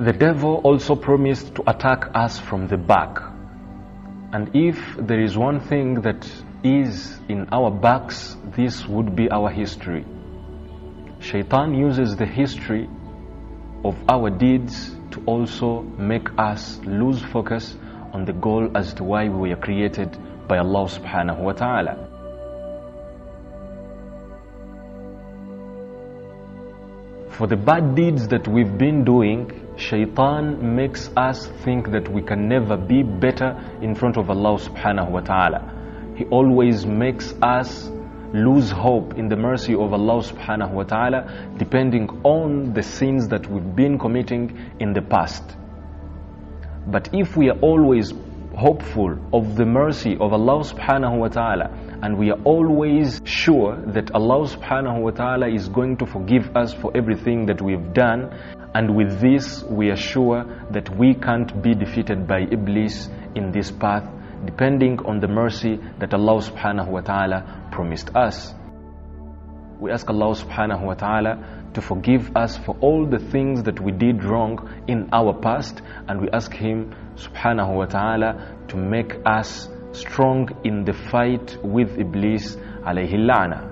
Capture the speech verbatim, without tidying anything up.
The devil also promised to attack us from the back. And if there is one thing that is in our backs, this would be our history. Shaitan uses the history of our deeds to also make us lose focus on the goal as to why we were created by Allah subhanahu wa ta'ala. For the bad deeds that we've been doing, Shaitan makes us think that we can never be better in front of Allah subhanahu wa ta'ala. He always makes us lose hope in the mercy of Allah subhanahu wa ta'ala, depending on the sins that we've been committing in the past. But if we are always hopeful of the mercy of Allah subhanahu wa ta'ala, and we are always sure that Allah subhanahu wa ta'ala is going to forgive us for everything that we've done, and with this we are sure that we can't be defeated by Iblis in this path, depending on the mercy that Allah subhanahu wa ta'ala promised us. We ask Allah subhanahu wa ta'ala to forgive us for all the things that we did wrong in our past, and we ask Him subhanahu wa ta'ala to make us strong in the fight with Iblis alayhi la'na.